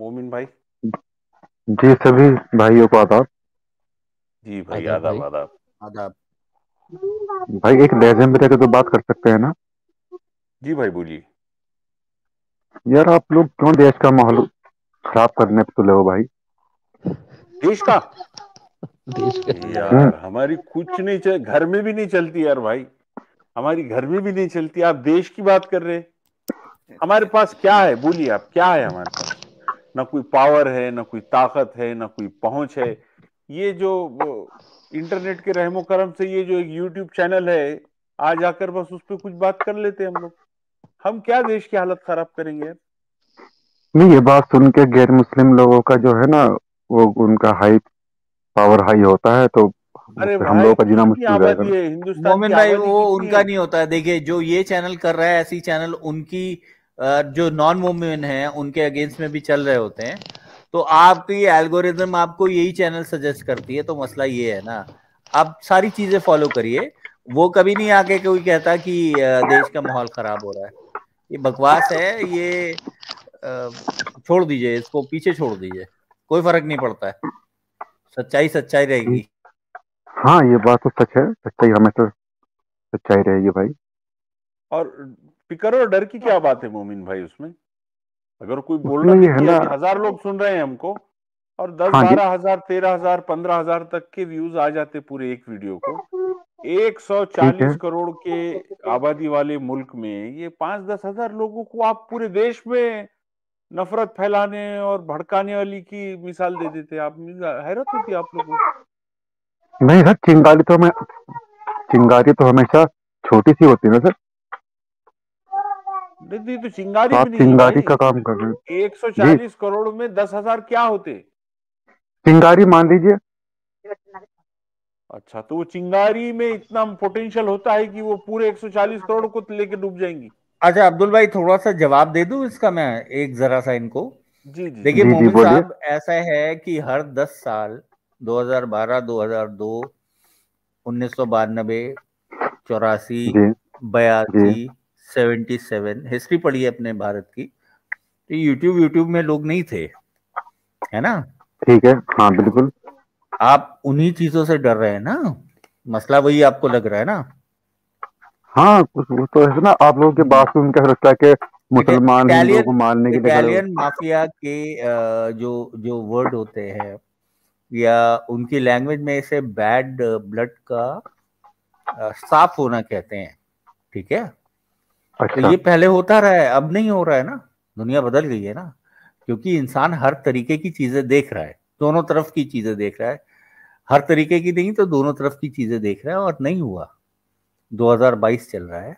मोमिन भाई। जी सभी भाइयों को आदाब। जी भाई, आदाब आदाब भाई। आदाब। आदाब। भाई एक लहजे में रहकर तो बात कर सकते हैं ना। जी भाई, बोलिए। यार आप लोग क्यों देश का माहौल खराब करने पे तुले हो भाई। देश का? देश के हम्म। यार हमारी कुछ नहीं घर में भी नहीं चलती यार भाई। हमारी घर में भी नहीं चलती, आप देश की बात कर रहे हैं। हमारे पास क्या है, बोलिए आप, क्या है हमारे पास? ना कोई पावर है, ना कोई ताकत है, ना कोई पहुंच है। ये जो इंटरनेट के रहमो करम से ये जो एक यूट्यूब चैनल है, आ जाकर बस उस पर कुछ बात कर लेते हैं हम लोग। हम क्या देश की हालत खराब करेंगे यार? नहीं, ये बात सुन के गैर मुस्लिम लोगों का जो है ना, वो उनका हाई पावर हाई होता है, तो अरे उससे हम भाई, लोगों का जीना कितनी मुश्किल हो जाएगा आबादी ना। है, हिंदुस्तान की मोमिन भाई, आबादी वो कितनी उनका है? नहीं होता है। देखिए, जो ये चैनल कर रहा है, ऐसी चैनल उनकी जो नॉन मोमिन है उनके अगेंस्ट में भी चल रहे होते हैं। तो आपकी एल्गोरिदम आपको यही चैनल सजेस्ट करती है, तो मसला ये है ना। आप सारी चीजें फॉलो करिए। वो कभी नहीं आके कोई कहता कि देश का माहौल खराब हो रहा है। ये बकवास है ये। छोड़ दीजिए इसको, पीछे छोड़ दीजिए। कोई फर्क नहीं पड़ता है। सच्चाई सच्चाई रहेगी। हाँ, ये बात तो सच है, सच्चाई हमेशा सच्चाई रहेगी भाई। और फिक्र और डर की क्या बात है मोमिन भाई उसमें? अगर कोई बोलना, उसमें ये है देखिए ना। अभी 1,000 लोग सुन रहे हैं हमको, और दस हाँ जी। बारह हजार 13,000 15,000 तक के व्यूज आ जाते पूरे एक वीडियो को। ठीक है। 140 करोड़ के आबादी वाले मुल्क में ये 5-10 हजार लोगों को आप पूरे देश में नफरत फैलाने और भड़काने वाली की मिसाल दे देते। आप, हैरत होती है आप लोगों को। नहीं सर, चिंगारी तो हमेशा छोटी सी होती है ना सर। नहीं नहीं, तो तो चिंगारी भी आप नहीं चिंगारी का भाई। काम कर रहे हैं जी। 140 करोड़ में 10,000 क्या होते? चिंगारी मान लीजिए। अच्छा, तो वो चिंगारी में इतना पोटेंशियल होता है कि वो पूरे 140 करोड़ को लेके डूब जाएंगी? अच्छा अब्दुल भाई, थोड़ा सा जवाब दे दूं इसका मैं, एक जरा सा इनको। जी जी जी। देखिए जी जी मोमिन बोलिए। साहब, ऐसा है कि हर 10 साल 2012, 2002, 1992, 84, जी 82, जी। 77, हिस्ट्री पढ़ी है अपने भारत की। तो यूट्यूब यूट्यूब में लोग नहीं थे, है ना। ठीक है, हाँ बिल्कुल। आप उन्हीं चीजों से डर रहे हैं ना। मसला वही आपको लग रहा है ना। हाँ, कुछ वो तो है ना, आप लोगों की बात सुन के ऐसा लगता है कि देखिए, मुसलमान हिंदुओं को इटालियन मारने के लिए खड़े हो। इटालियन माफिया के जो जो वर्ड होते हैं, या उनकी लैंग्वेज में इसे बैड ब्लड का साफ होना कहते हैं। ठीक है। तो अच्छा। ये पहले होता रहा है, अब नहीं हो रहा है ना। दुनिया बदल गई है ना। क्योंकि इंसान हर तरीके की चीजें देख रहा है, दोनों तरफ की चीजें देख रहा है। हर तरीके की नहीं तो दोनों तरफ की चीजें देख रहा है, और नहीं हुआ। 2022 चल रहा है।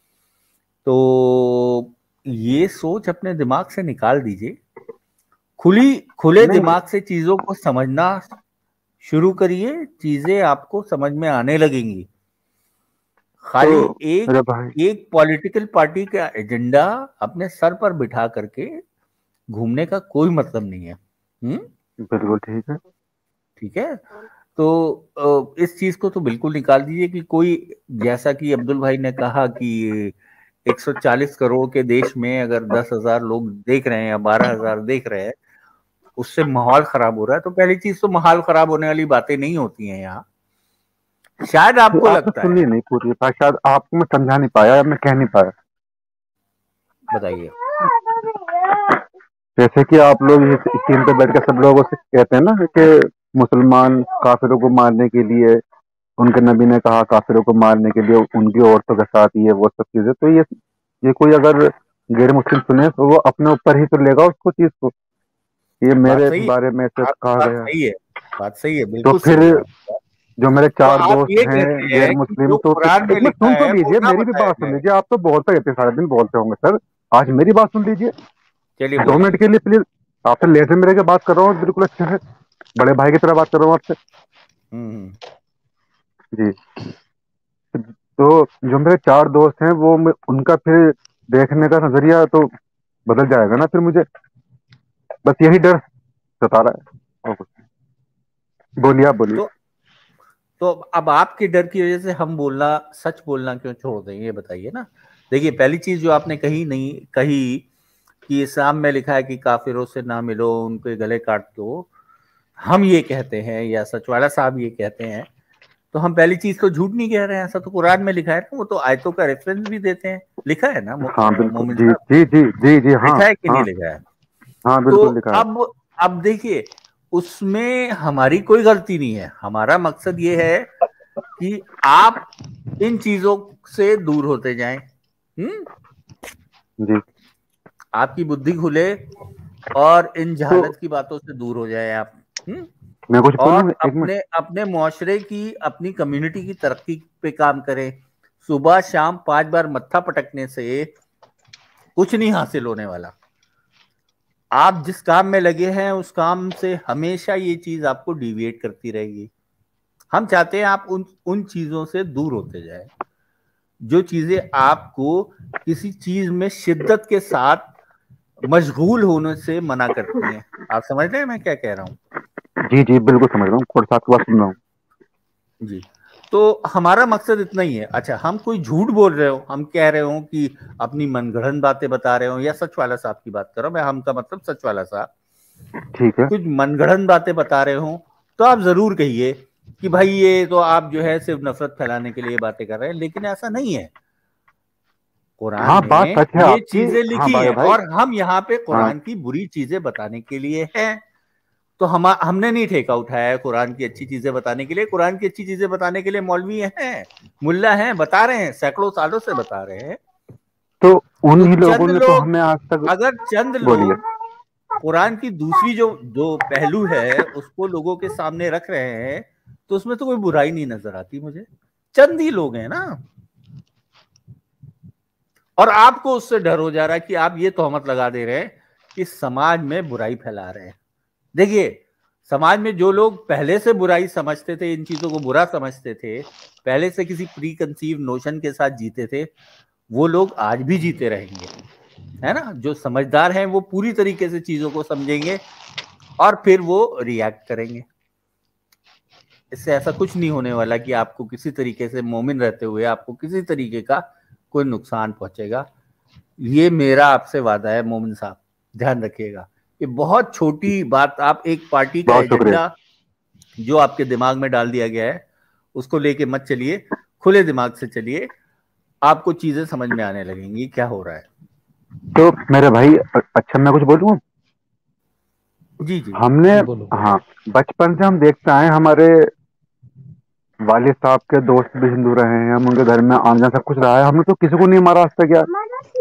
तो ये सोच अपने दिमाग से निकाल दीजिए। खुले नहीं दिमाग से चीजों को समझना शुरू करिए, चीजें आपको समझ में आने लगेंगी। तो खाली एक मेरे भाई। एक पॉलिटिकल पार्टी का एजेंडा अपने सर पर बिठा करके घूमने का कोई मतलब नहीं है। बिल्कुल ठीक है। ठीक है। तो इस चीज को तो बिल्कुल निकाल दीजिए कि कोई, जैसा कि अब्दुल भाई ने कहा कि 140 करोड़ के देश में अगर 10,000 लोग देख रहे हैं या 12,000 देख रहे हैं, उससे माहौल खराब हो रहा है। तो पहली चीज तो माहौल खराब होने वाली बातें नहीं होती हैं यहाँ। शायद ये आपको आपने लगता सुनी है। नहीं पूरी बात, शायद आपको मैं समझा नहीं पाया या मैं कह नहीं पाया। बताइए। जैसे कि आप लोग इस स्क्रीन पे बैठ के सब लोगों से कहते हैं ना कि मुसलमान काफिरों को मारने के लिए, उनके नबी ने कहा काफिरों को मारने के लिए उनकी औरतों के साथ, ये वो सब चीजें, तो ये कोई अगर गैर मुस्लिम सुने तो वो अपने ऊपर ही तो लेगा उसको चीज को। ये बात मेरे सही है। बारे में से बात कहा बात गया। सही है। बात सही है, तो बिल्कुल फिर सही है आपका। जो मेरे तो चार आप दोस्त ये हैं कहते गैर हैं कि मुस्लिम, जो तो कुरान में एक मिनट लिखा सुन तो है वो लीजिए, ना मेरी भी बताया बात सुन जाए। लीजिए। आप तो बोलते रहते हैं, सारा दिन बोलते होंगे सर। आज मेरी बात सुन लीजिए, चलिए 2 मिनट बोलिए। के लिए प्लीज। आपसे लहजे में रह के बात कर रहा हूँ, बिल्कुल अच्छे से बड़े भाई की तरह बात कर रहा हूँ आपसे। हम्म। जी। तो जो मेरे चार दोस्त हैं वो उनका फिर देखने का नजरिया तो बदल जाएगा ना फिर मुझे। बस यही डर सता रहा है और कुछ नहीं। बोलिए, आप बोलिए। तो तो अब आपके डर की वजह से हम बोलना, सच बोलना क्यों छोड़ दें, ये बताइए ना। देखिए, पहली चीज जो आपने कही नहीं कही कि इस्लाम में लिखा है कि काफिरों से ना मिलो, उनके गले काट दो, हम ये कहते हैं या सचवाला साहब ये कहते हैं, तो हम पहली चीज तो झूठ नहीं कह रहे हैं। ऐसा तो कुरान में लिखा है ना, वो तो आयतों का रेफरेंस भी देते हैं, लिखा है ना हाँ बिल्कुल, मोमिन जी साहब, जी जी जी जी, हाँ लिखा है कि हाँ नहीं लिखा है? हाँ, तो बिल्कुल लिखा है। अब देखिए, उसमें हमारी कोई गलती नहीं है। हमारा मकसद ये है कि आप इन चीजों से दूर होते जाएं। जी, आपकी बुद्धि खुले और इन तो जहालत की बातों से दूर हो जाए आप। मैं कुछ और बोलूँ, एक मिनट। अपने मुआशरे की, अपनी कम्युनिटी की तरक्की पे काम करें। सुबह शाम 5 बार मत्था पटकने से कुछ नहीं हासिल होने वाला। आप जिस काम में लगे हैं उस काम से हमेशा ये चीज आपको डिविएट करती रहेगी। हम चाहते हैं आप उन चीजों से दूर होते जाए जो चीजें आपको किसी चीज में शिद्दत के साथ मशगूल होने से मना करती हैं। आप समझ रहे हैं मैं क्या कह रहा हूँ? जी जी, बिल्कुल समझ रहा हूँ, खुद साथ बात सुन रहा हूँ। जी, तो हमारा मकसद इतना ही है। अच्छा, हम कोई झूठ बोल रहे हो, हम कह रहे हो कि अपनी मनगढ़ंत बातें बता रहे हो, या सच वाला साहब की बात करो, मैं हम का मतलब सच वाला साहब, ठीक है। कुछ मनगढ़ंत बातें बता रहे हो तो आप जरूर कहिए कि भाई ये तो आप जो है सिर्फ नफरत फैलाने के लिए बातें कर रहे हैं, लेकिन ऐसा नहीं है। कुरान हाँ, बात में सच है ये आपकी। चीजें हाँ लिखी भाई हैं भाई। और हम यहाँ पे हाँ कुरान की बुरी चीजें बताने के लिए हैं। तो हमने नहीं ठेका उठाया है कुरान की अच्छी चीजें बताने के लिए। कुरान की अच्छी चीजें बताने के लिए मौलवी हैं, मुल्ला हैं, बता रहे हैं, सैकड़ों सालों से बता रहे हैं। तो तो उन्हीं लोगों चंद ने तो लोग, हमें आज तक। अगर चंद बोलिए। लोग कुरान की दूसरी जो जो पहलू है उसको लोगों के सामने रख रहे हैं, तो उसमें तो कोई बुराई नहीं नजर आती मुझे। चंद ही लोग हैं ना, और आपको उससे डर हो जा रहा है कि आप ये तोहमत लगा दे रहे हैं कि समाज में बुराई फैला रहे हैं। देखिए, समाज में जो लोग पहले से बुराई समझते थे, इन चीजों को बुरा समझते थे, पहले से किसी प्री कंसीव नोशन के साथ जीते थे, वो लोग आज भी जीते रहेंगे, है ना। जो समझदार हैं वो पूरी तरीके से चीजों को समझेंगे और फिर वो रिएक्ट करेंगे। इससे ऐसा कुछ नहीं होने वाला कि आपको किसी तरीके से मोमिन रहते हुए आपको किसी तरीके का कोई नुकसान पहुंचेगा। ये मेरा आपसे वादा है मोमिन साहब, ध्यान रखिएगा। ये बहुत छोटी बात, आप एक पार्टी का बहुत शुक्रिया। एजेंडा जो आपके दिमाग में डाल दिया गया है उसको लेके मत चलिए, खुले दिमाग से चलिए, आपको चीजें समझ में आने लगेंगी क्या हो रहा है। तो मेरे भाई, अच्छा मैं कुछ बोलूँ। जी जी हमने, बोलो। हाँ, बचपन से हम देखते आए, हमारे वालिद साहब के दोस्त भी हिंदू रहे हैं, हम उनके घर में आना जाना सब कुछ रहा है। हमने तो किसी को नहीं मारा आज तक यार,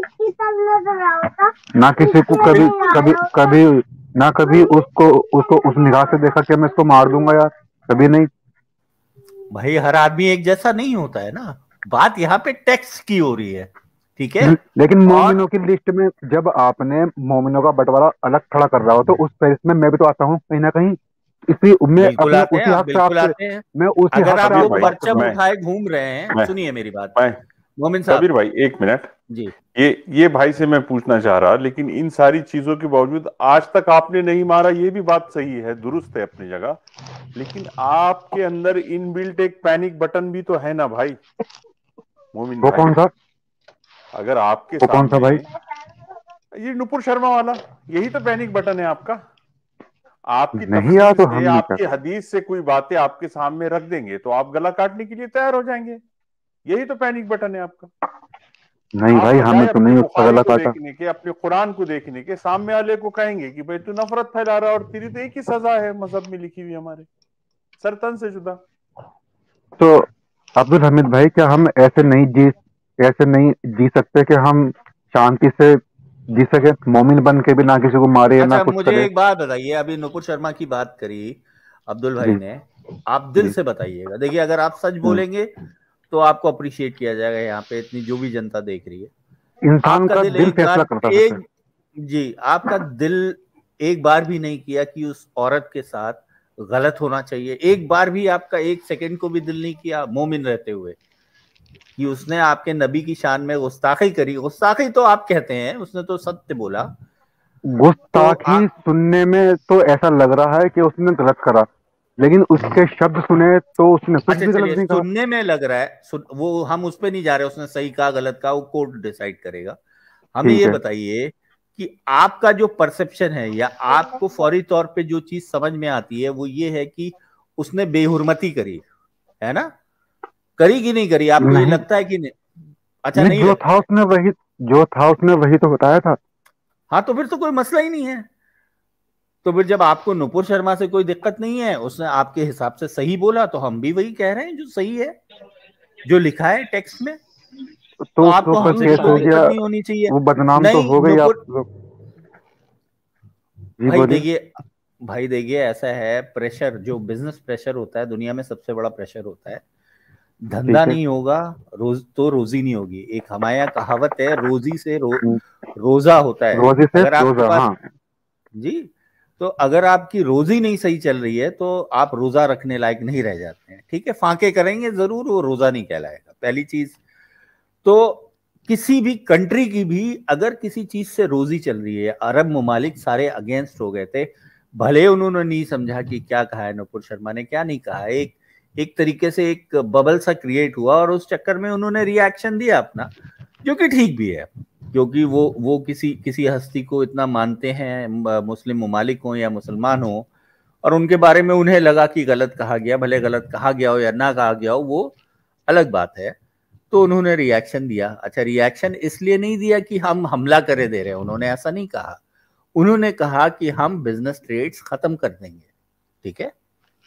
ना किसी को कभी कभी कभी ना कभी उसको उसको उस निगाह से देखा कि मैं इसको मार दूंगा यार, कभी नहीं। भाई, हर आदमी एक जैसा नहीं होता है ना। बात यहाँ पे टेक्स्ट की हो रही है, ठीक है। लेकिन और मोमिनों की लिस्ट में जब आपने मोमिनों का बंटवारा अलग खड़ा कर रहा हो तो उस फहरिस्त में मैं भी तो आता हूँ कहीं ना कहीं। इसी मैं बिल्कुल अपने आते हैं, उसी आप हक से बिल्कुल आपसे, आते हैं। मैं उसी अगर हक से आप कबीर लोग आपसे भाई, बात कर रहा परचम हूँ। उठाए घूम रहे हैं, मैं सुनिए मेरी बात मैं मोमिन कबीर साहब। भाई, एक मिनट। जी, ये भाई से मैं पूछना चाह रहा, लेकिन इन सारी चीजों के बावजूद आज तक आपने नहीं मारा, ये भी बात सही है, दुरुस्त है अपनी जगह। लेकिन आपके अंदर इनबिल्ट एक पैनिक बटन भी तो है ना भाई, मोमिन वो भाई। कौन सा? अगर आपके वो कौन सा सामने भाई? ये नुपुर शर्मा वाला, यही तो पैनिक बटन है आपका। आपकी नहीं यार, तफसीर तो से, हम नहीं आपकी करते। हदीस से कोई बातें आपके सामने रख देंगे तो आप गला काटने के लिए तैयार हो जाएंगे। यही तो पैनिक बटन है आपका। नहीं आप भाई, बजाय हमें तो अपने नहीं उसका बुखारी गला को काटा। देखने के, अपने कुरान को देखने के, सामने वाले को कहेंगे कि भाई तू नफरत फैला रहा है और तेरी तो एक ही सजा है मजहब में लिखी हुई हमारे, सरतन से जुदा। तो अब्दुल हमीद भाई, क्या हम ऐसे नहीं जी सकते कि हम शांति से जी सके, मोमिन बन के भी ना किसी को मारे ना अच्छा कुछ मुझे करे? एक बात बताइए, अभी नुपुर शर्मा की बात करी अब्दुल भाई जी ने, आप दिल जी। से बताइएगा। देखिए, अगर आप सच बोलेंगे तो आपको अप्रिशिएट किया जाएगा, यहाँ पे इतनी जो भी जनता देख रही है। इंसान आपका का दिल दिल एक फैसला बार करता है सर। एक जी, आपका दिल एक बार भी नहीं किया कि उस औरत के साथ गलत होना चाहिए। एक बार भी आपका एक सेकंड को भी दिल नहीं किया मोमिन रहते हुए कि उसने आपके नबी की शान में गुस्ताखी करी। गुस्ताखी तो आप कहते हैं, उसने तो सत्य बोला। तो गुस्ताखी सुनने में तो ऐसा लग रहा है कि उसने गलत करा, लेकिन उसके शब्द सुने तो उसने कुछ अच्छा भी चलिए, गलत नहीं कहा। सुनने में लग रहा है, वो हम उस पर नहीं जा रहे, उसने सही कहा गलत कहा वो कोर्ट डिसाइड करेगा। हमें ठीक ये है। बताइए कि आपका जो परसेप्शन है या आपको फौरी तौर पे जो चीज समझ में आती है वो ये है कि उसने बेहुरमती करी, है ना? करी कि नहीं करी, आपको ये नहीं लगता है कि नहीं? अच्छा, नहीं, नहीं जो लगता था है। उसने वही तो बताया था। हाँ, तो फिर तो कोई मसला ही नहीं है। तो फिर जब आपको नुपुर शर्मा से कोई दिक्कत नहीं है, उसने आपके हिसाब से सही बोला, तो हम भी वही कह रहे हैं जो सही है, जो लिखा है टेक्स्ट में। तो तो उसके आपको ऊपर हमसे भी केस कोई हो दिक्कत गया, नहीं होनी चाहिए। वो बदनाम तो नहीं, हो गई आप नुपुर लोग। जी भाई बोलिए। देखिए, भाई देखिए, ऐसा है, प्रेशर, जो बिजनेस प्रेशर होता है दुनिया में सबसे बड़ा प्रेशर होता है। धंधा ठीक है। नहीं होगा रोज तो रोजी नहीं होगी। एक हमारे यहाँ कहावत है, रोजी से हम्म, रोजा होता है। रोजे से अगर आपके रोजा, पास, हाँ। जी, तो अगर आपकी रोजी नहीं सही चल रही है तो आप रोजा रखने लायक नहीं रह जाते हैं। ठीक है, फांके करेंगे जरूर, वो रोजा नहीं कहलाएगा, पहली चीज। तो किसी भी कंट्री की भी अगर किसी चीज से रोजी चल रही है, अरब ममालिक सारे अगेंस्ट हो गए थे, भले उन्होंने नहीं समझा कि क्या कहा है नुपुर शर्मा ने, क्या नहीं कहा। एक तरीके से एक बबल सा क्रिएट हुआ और उस चक्कर में उन्होंने रिएक्शन दिया अपना, जो कि ठीक भी है, क्योंकि वो किसी किसी हस्ती को इतना मानते हैं, मुस्लिम ममालिक हो या मुसलमान हो, और उनके बारे में उन्हें लगा कि गलत कहा गया, भले गलत कहा गया हो या ना कहा गया हो, वो अलग बात है। तो उन्होंने रिएक्शन दिया। अच्छा, रिएक्शन इसलिए नहीं दिया कि हम हमला करे दे रहे हैं, उन्होंने ऐसा नहीं कहा। उन्होंने कहा कि हम बिजनेस ट्रेड्स खत्म कर देंगे। ठीक है,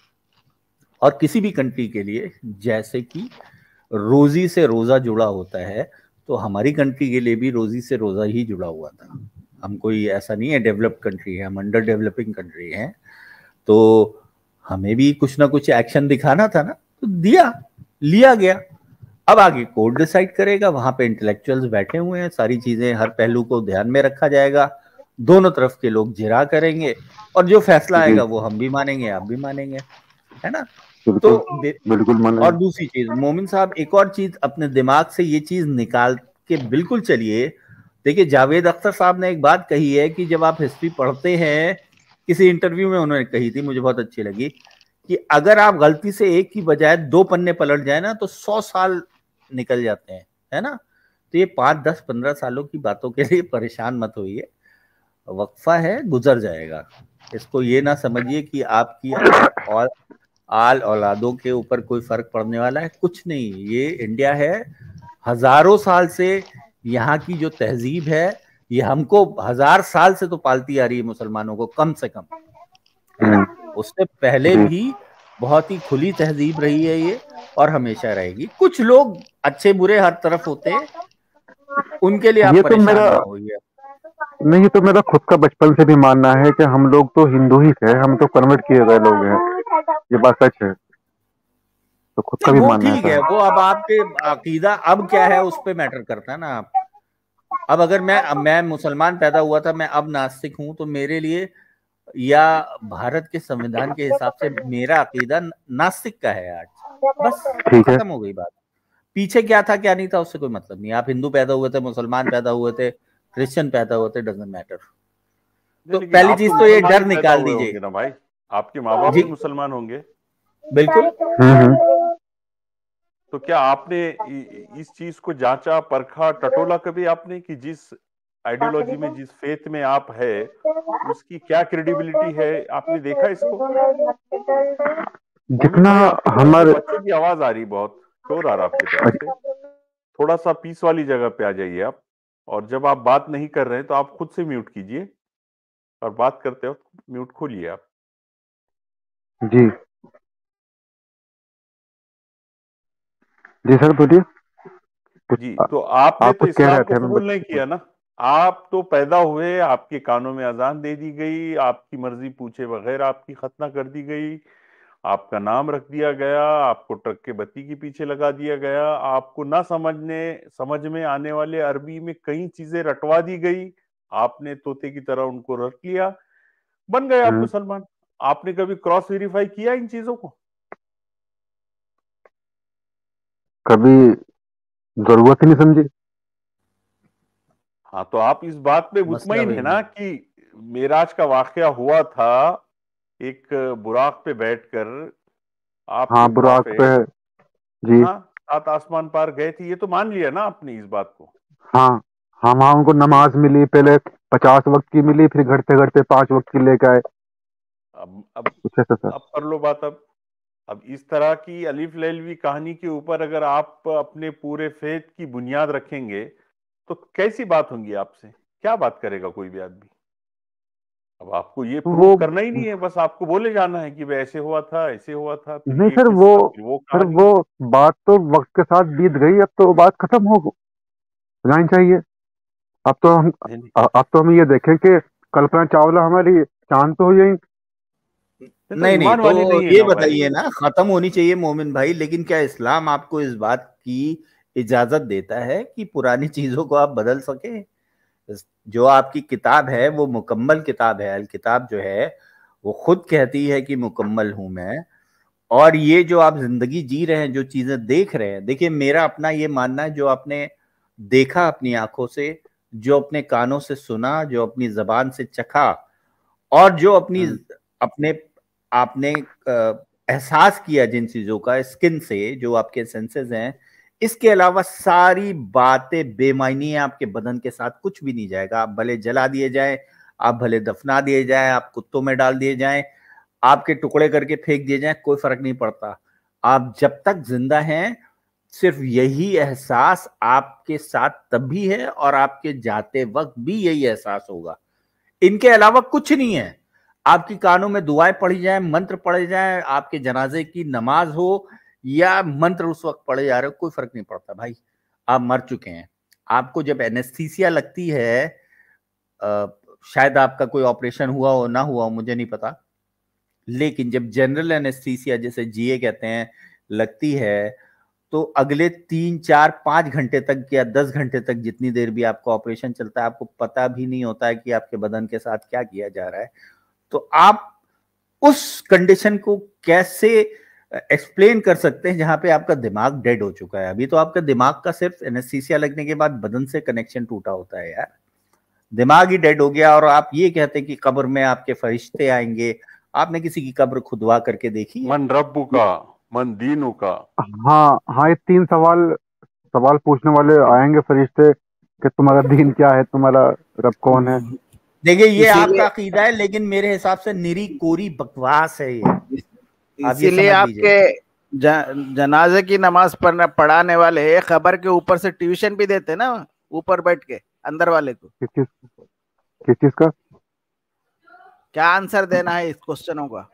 और किसी भी कंट्री के लिए जैसे कि रोजी से रोजा जुड़ा होता है, तो हमारी कंट्री के लिए भी रोजी से रोजा ही जुड़ा हुआ था। हम कोई ऐसा नहीं है डेवलप्ड कंट्री है, हम अंडर डेवलपिंग कंट्री है। तो हमें भी कुछ ना कुछ एक्शन दिखाना था ना, तो दिया, लिया गया। अब आगे कोर्ट डिसाइड करेगा, वहां पे इंटेलेक्चुअल्स बैठे हुए हैं, सारी चीजें, हर पहलू को ध्यान में रखा जाएगा, दोनों तरफ के लोग जिरा करेंगे, और जो फैसला जी, आएगा वो हम भी मानेंगे, आप भी मानेंगे, है ना? बिल्कुल। तो बिल्कुल माने। और दूसरी चीज, मोमिन साहब, एक और चीज अपने दिमाग से ये चीज निकाल के बिल्कुल चलिए। देखिए, जावेद अख्तर साहब ने एक बात कही है कि जब आप हिस्ट्री पढ़ते हैं, किसी इंटरव्यू में उन्होंने कही थी, मुझे बहुत अच्छी लगी, कि अगर आप गलती से एक की बजाय 2 पन्ने पलट जाए ना, तो 100 साल निकल जाते हैं, है ना? तो ये 5, 10, 15 सालों की बातों के लिए परेशान मत होइए, वक्फा है, गुजर जाएगा। इसको ये ना समझिए कि आपकी और आल औलादों के ऊपर कोई फर्क पड़ने वाला है, कुछ नहीं। ये इंडिया है, हजारों साल से यहाँ की जो तहजीब है, ये हमको 1000 साल से तो पालती आ रही है, मुसलमानों को कम से कम, है ना? उससे पहले जी, भी बहुत ही खुली तहजीब रही है ये, और हमेशा रहेगी। कुछ लोग अच्छे बुरे हर तरफ होते हैं, उनके लिए आप ये तो परेशान मेरा ना होइए। नहीं, ये तो मेरा खुद का बचपन से भी मानना है कि हम लोग तो हिंदू ही थे, हम तो कन्वर्ट किए गए लोग हैं। ये बात सच है, तो खुद का नहीं, भी वो मानना है ठीक है, ऐसा। वो अब आपके अकीदा अब क्या है उस पे मैटर करता है ना। आप अब अगर मैं मुसलमान पैदा हुआ था, मैं अब नास्तिक हूं, तो मेरे लिए या भारत के संविधान के हिसाब से मेरा अकीदा नास्तिक का है आज। बस, ठीक है। खत्म हो गई बात। पीछे क्या था क्या नहीं था उससे कोई मतलब नहीं। आप हिंदू पैदा हुए थे, मुसलमान पैदा हुए थे, क्रिश्चियन पैदा हुए थे, डजेंट मैटर। नहीं, तो लेकिन पहली आप चीज तो तो ये मुसलमान डर ही पैदा निकाल हुए दीजिए। होंगे ना भाई, आपके माँ बाप जी, भी मुसलमान होंगे। बिल्कुल। हम्म। तो क्या आपने इस चीज को जांचा, परखा, टटोला कभी आपने, कि जिस आइडियोलॉजी में, जिस फेथ में आप है, उसकी क्या क्रेडिबिलिटी है? आपने देखा इसको? मोमिन जितना भाई, आपकी तरफ से हमारे बच्चों की आवाज आ रही, बहुत शोर आ रहा आपकी तरफ से। थोड़ा सा पीस वाली जगह पे आ जाइए आप। और जब आप बात नहीं कर रहे हैं तो आप खुद से म्यूट कीजिए, और बात करते हो म्यूट खोलिए आप। जी, जी सर बोलिए। जी, तो आपने आप तो कुछ कह इस्लाम रहे को थे, मैं कबूल नहीं किया ना। आप तो पैदा हुए, आपके कानों में अजान दे दी गई, आपकी मर्जी पूछे बगैर आपकी खतना कर दी गई, आपका नाम रख दिया गया, आपको ट्रक के बत्ती के पीछे लगा दिया गया, आपको ना समझ में आने वाले अरबी में कई चीजें रटवा दी गई, आपने तोते की तरह उनको रट लिया, बन गए आप हम्म, मुसलमान। आपने कभी क्रॉस वेरीफाई किया इन चीजों को? कभी जरूरत ही नहीं समझी। हाँ, तो आप इस बात पे मसला मुतमईन है वही ना है। कि मेराज का वाकया हुआ था, एक बुराक पे बैठकर आपके हाँ, बुराक पे। प्रॉफेट, जी। हाँ, 7 आसमान पार गए थे, ये तो मान लिया ना आपने इस बात को। हाँ, हाँ, वहाँ उनको तो नमाज मिली, पहले 50 वक्त की मिली, फिर घटते घटते 5 वक्त की लेके आए, अब कुछ ऐसा सर। अब कर लो बात। अब इस तरह की अलिफ लैलवी कहानी के ऊपर अगर आप अपने पूरे फेथ की बुनियाद रखेंगे तो कैसी बात होंगी आपसे, क्या बात करेगा कोई भी आदमी। अब आपको ये प्रूव वो करना ही नहीं है, बस आपको बोले जाना है कि भाई ऐसे हुआ था, ऐसे हुआ था, फिर नहीं ये सर, वो किस्सा, फिर वो सर कहानी। वो बात तो वक्त के साथ बीत गई, अब तो वो बात खत्म हो जानी चाहिए। अब तो हम नहीं नहीं, अब तो हम ये देखें कि कल्पना चावला हमारी चांद पे हुई है। ये तो नहीं नहीं, ईमान वाली तो नहीं है ये ना भाई। बताइए ना, खत्म होनी चाहिए मोमिन भाई, लेकिन क्या इस्लाम आपको इस बात की इजाजत देता है कि पुरानी चीजों को आप बदल सके? जो आपकी किताब है वो मुकम्मल किताब है, अल किताब जो है वो खुद कहती है कि मुकम्मल हूं मैं। और ये जो आप जिंदगी जी रहे हैं, जो चीजें देख रहे हैं, देखिए मेरा अपना ये मानना है, जो आपने देखा अपनी आंखों से, जो अपने कानों से सुना, जो अपनी जबान से चखा, और जो अपनी अपने आपने एहसास किया जिन चीजों का स्किन से, जो आपके सेंसेस हैं, इसके अलावा सारी बातें बेमायनी है। आपके बदन के साथ कुछ भी नहीं जाएगा। आप भले जला दिए जाएं, आप भले दफना दिए जाएं, आप कुत्तों में डाल दिए जाएं, आपके टुकड़े करके फेंक दिए जाएं, कोई फर्क नहीं पड़ता। आप जब तक जिंदा हैं, सिर्फ यही एहसास आपके साथ तब भी है, और आपके जाते वक्त भी यही एहसास होगा। इनके अलावा कुछ नहीं है। आपकी कानों में दुआएं पढ़ी जाए, मंत्र पढ़े जाए, आपके जनाजे की नमाज हो या मंत्र उस वक्त पढ़े जा रहे हो, कोई फर्क नहीं पड़ता भाई। आप मर चुके हैं। आपको जब एनेस्थीसिया लगती है, अ, शायद आपका कोई ऑपरेशन हुआ हो ना हुआ हो, मुझे नहीं पता, लेकिन जब जनरल एनेस्थीसिया, जैसे जीए कहते हैं, लगती है, तो अगले 3 4 5 घंटे तक या 10 घंटे तक, जितनी देर भी आपका ऑपरेशन चलता है, आपको पता भी नहीं होता है कि आपके बदन के साथ क्या किया जा रहा है। तो आप उस कंडीशन को कैसे एक्सप्लेन कर सकते हैं जहां पे आपका दिमाग डेड हो चुका है? अभी तो आपका दिमाग का सिर्फ एनेस्थीसिया लगने के बाद बदन से कनेक्शन टूटा होता है यार, दिमाग ही डेड हो गया। और आप ये कहते हैं कि कब्र में आपके फरिश्ते आएंगे। आपने किसी की कब्र खुदवा करके देखी है? मन रब्बू का, मन दीनू का। हाँ हाँ, ये 3 सवाल सवाल पूछने वाले आएंगे फरिश्ते कि तुम्हारा दीन क्या है, तुम्हारा रब कौन है। देखिए ये आपका इसीलिए अकीदा है, लेकिन मेरे हिसाब से निरी कोरी बकवास है ये। आप ये इसीलिए समझ आपके लीजिए। जनाजे की नमाज पढ़ाने वाले खबर के ऊपर से ट्यूशन भी देते ना, ऊपर बैठ के अंदर वाले को। किस चीज का? क्या आंसर देना है इस क्वेश्चनों का?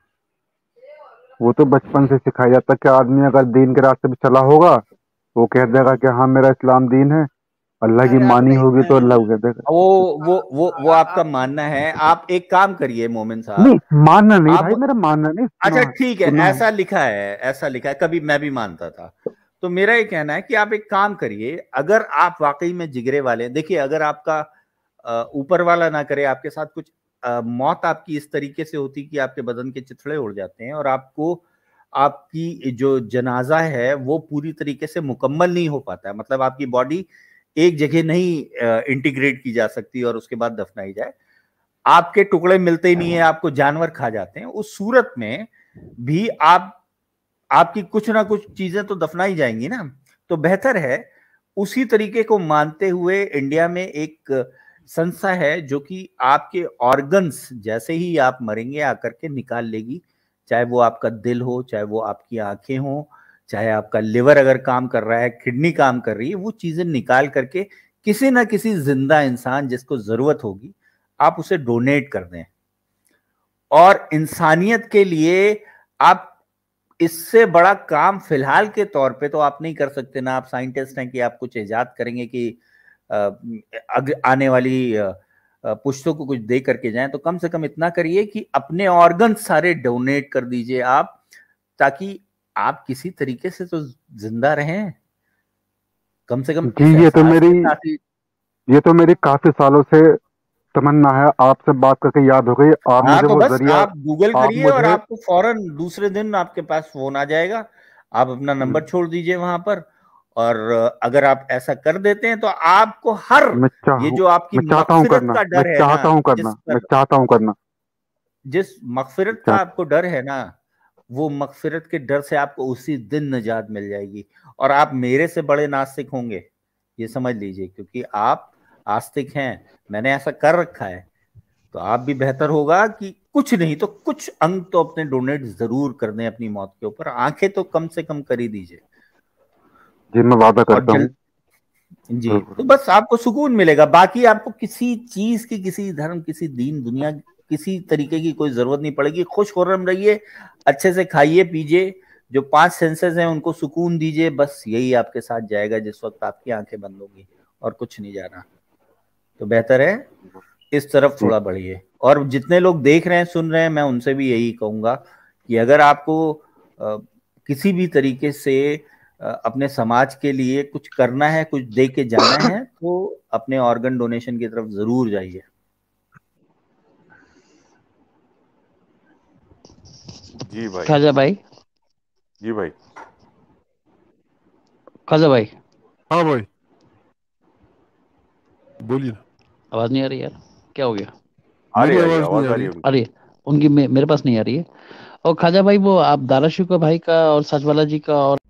वो तो बचपन से सिखाया जाता है कि आदमी अगर दीन के रास्ते पे चला होगा तो वो कह देगा कि हाँ मेरा इस्लाम दीन है, अल्लाह की अरे मानी आपने होगी तो इतने अल्लाह को कह देगा। वो आपका मानना है। आप एक काम करिए मोमिन नहीं, साहब, मानना नहीं आप, भाई, मेरा मानना नहीं, अच्छा सुना ठीक है, सुना है। ऐसा लिखा है, ऐसा लिखा है, कभी मैं भी मानता था। तो मेरा ये कहना है कि आप एक काम करिए, अगर आप वाकई में जिगरे वाले हैं, देखिए अगर आपका ऊपर वाला ना करे आपके साथ कुछ, मौत आपकी इस तरीके से होती कि आपके बदन के चिथड़े उड़ जाते हैं और आपको, आपकी जो जनाजा है वो पूरी तरीके से मुकम्मल नहीं हो पाता है, मतलब आपकी बॉडी एक जगह नहीं इंटीग्रेट की जा सकती और उसके बाद दफनाई जाए, आपके टुकड़े मिलते ही नहीं है, आपको जानवर खा जाते हैं, उस सूरत में भी आप, आपकी कुछ ना कुछ चीजें तो दफनाई जाएंगी ना। तो बेहतर है, उसी तरीके को मानते हुए इंडिया में एक संस्था है जो कि आपके ऑर्गन्स जैसे ही आप मरेंगे आकर के निकाल लेगी, चाहे वो आपका दिल हो, चाहे वो आपकी आंखें हो, चाहे आपका लिवर अगर काम कर रहा है, किडनी काम कर रही है, वो चीजें निकाल करके किसी ना किसी जिंदा इंसान जिसको जरूरत होगी, आप उसे डोनेट कर दें। और इंसानियत के लिए आप, इससे बड़ा काम फिलहाल के तौर पे तो आप नहीं कर सकते ना, आप साइंटिस्ट हैं कि आप कुछ इजाद करेंगे कि आने वाली पुश्तों को कुछ दे करके जाएं, तो कम से कम इतना करिए कि अपने ऑर्गन सारे डोनेट कर दीजिए आप, ताकि आप किसी तरीके से तो जिंदा रहें, कम से कम जी, इस ये तो एहसास मेरी के साथ ही। ये तो मेरी काफी सालों से तमन्ना है, आपसे बात करके याद हो गई। आप हाँ मुझे तो वो बस जरिया, आप गूगल आप करिए और मुझे आपको फौरन दूसरे दिन आपके पास फोन आ जाएगा। आप अपना नंबर छोड़ दीजिए वहां पर, और अगर आप ऐसा कर देते हैं तो आपको हर, मैं ये चाहूँ जो आपकी मैं चाहता हूँ मगफिरत करना, का मैं डर है ना, चाहता हूँ जिस करना, मैं पर, चाहता हूँ करना, जिस मगफिरत का चाह आपको डर है ना, वो मगफिरत के डर से आपको उसी दिन निजात मिल जाएगी। और आप मेरे से बड़े नास्तिक होंगे, ये समझ लीजिए, क्योंकि आप आस्तिक हैं, मैंने ऐसा कर रखा है, तो आप भी बेहतर होगा कि कुछ नहीं तो कुछ अंग तो अपने डोनेट जरूर कर दें अपनी मौत के ऊपर। आंखें तो कम से कम कर ही दीजिए। जी मैं वादा और करता हूँ। जी, तो बस आपको सुकून मिलेगा। बाकी आपको किसी चीज की, किसी धर्म, किसी दीन दुनिया, किसी तरीके की कोई जरूरत नहीं पड़ेगी। खुश खुर्रम रहिए, अच्छे से खाइए पीजिए, जो 5 सेंसेस हैं उनको सुकून दीजिए। बस यही आपके साथ जाएगा जिस वक्त आपकी आंखें बंद होगी, और कुछ नहीं जाना। तो बेहतर है इस तरफ थोड़ा बढ़िए। और जितने लोग देख रहे हैं, सुन रहे हैं, मैं उनसे भी यही कहूंगा कि अगर आपको किसी भी तरीके से अपने समाज के लिए कुछ करना है, कुछ दे के जाना है, तो अपने ऑर्गन डोनेशन की तरफ जरूर जाइए। जी भाई। खाजा भाई। जी भाई। खाजा भाई। हाँ भाई बोलिए ना। आवाज नहीं आ रही यार, क्या हो गया? आ रही मेरी है, आवाज नहीं आवाज आ आ रही। रही है। अरे उनकी मेरे पास नहीं आ रही है। और खाजा भाई, वो आप दारा शुक्र भाई का और सचवाला जी का और